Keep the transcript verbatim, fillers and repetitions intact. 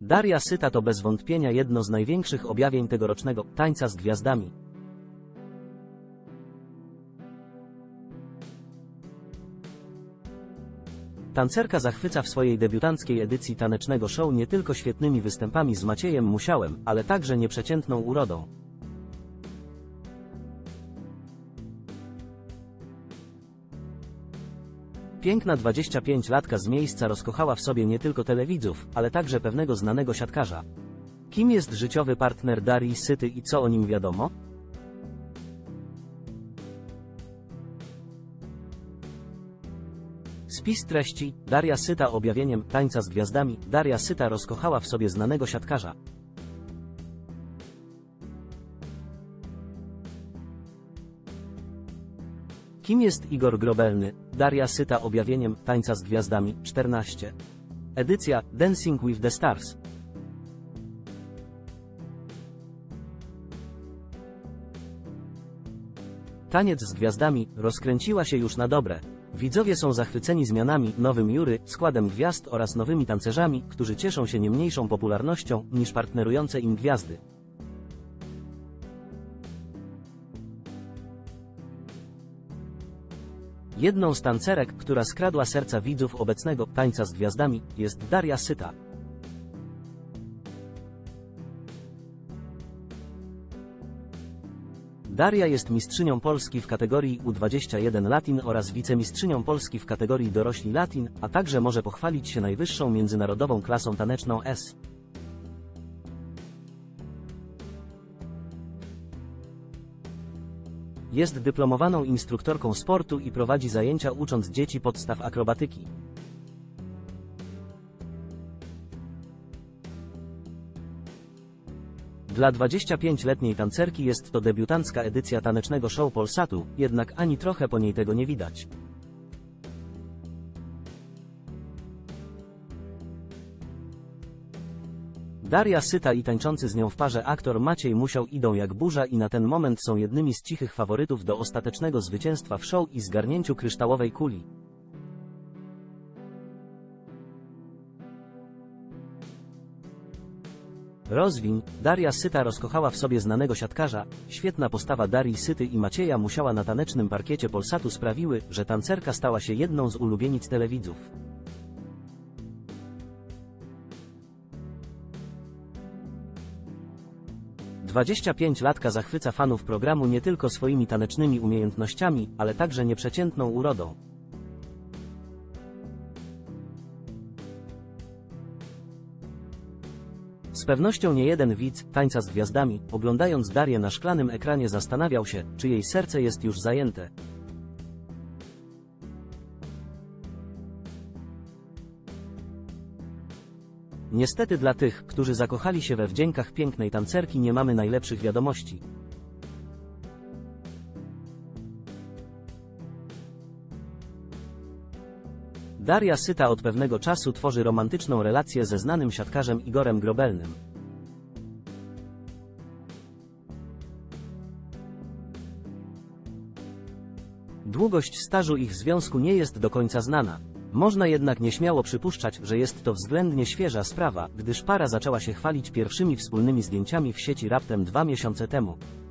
Daria Syta to bez wątpienia jedno z największych objawień tegorocznego Tańca z Gwiazdami. Tancerka zachwyca w swojej debiutanckiej edycji tanecznego show nie tylko świetnymi występami z Maciejem Musiałem, ale także nieprzeciętną urodą. Piękna dwudziestopięciolatka z miejsca rozkochała w sobie nie tylko telewidzów, ale także pewnego znanego siatkarza. Kim jest życiowy partner Darii Syty i co o nim wiadomo? Spis treści. Daria Syta objawieniem Tańca z Gwiazdami. Daria Syta rozkochała w sobie znanego siatkarza. Kim jest Igor Grobelny? Daria Syta objawieniem Tańca z Gwiazdami. czternaście. Edycja Dancing with the Stars. Taniec z Gwiazdami rozkręciła się już na dobre. Widzowie są zachwyceni zmianami, nowym jury, składem gwiazd oraz nowymi tancerzami, którzy cieszą się nie mniejszą popularnością niż partnerujące im gwiazdy. Jedną z tancerek, która skradła serca widzów obecnego Tańca z Gwiazdami, jest Daria Syta. Daria jest mistrzynią Polski w kategorii U dwadzieścia jeden Latin oraz wicemistrzynią Polski w kategorii dorośli Latin, a także może pochwalić się najwyższą międzynarodową klasą taneczną S. Jest dyplomowaną instruktorką sportu i prowadzi zajęcia ucząc dzieci podstaw akrobatyki. Dla dwudziestopięcioletniej tancerki jest to debiutancka edycja tanecznego show Polsatu, jednak ani trochę po niej tego nie widać. Daria Syta i tańczący z nią w parze aktor Maciej Musiał idą jak burza i na ten moment są jednymi z cichych faworytów do ostatecznego zwycięstwa w show i zgarnięciu kryształowej kuli. Rozwiń. Daria Syta rozkochała w sobie znanego siatkarza. Świetna postawa Darii Syty i Macieja Musiała na tanecznym parkiecie Polsatu sprawiły, że tancerka stała się jedną z ulubienic telewidzów. dwudziestopięciolatka zachwyca fanów programu nie tylko swoimi tanecznymi umiejętnościami, ale także nieprzeciętną urodą. Z pewnością niejeden widz Tańca z Gwiazdami, oglądając Darię na szklanym ekranie, zastanawiał się, czy jej serce jest już zajęte. Niestety dla tych, którzy zakochali się we wdziękach pięknej tancerki, nie mamy najlepszych wiadomości. Daria Syta od pewnego czasu tworzy romantyczną relację ze znanym siatkarzem Igorem Grobelnym. Długość stażu ich związku nie jest do końca znana. Można jednak nieśmiało przypuszczać, że jest to względnie świeża sprawa, gdyż para zaczęła się chwalić pierwszymi wspólnymi zdjęciami w sieci raptem dwa miesiące temu.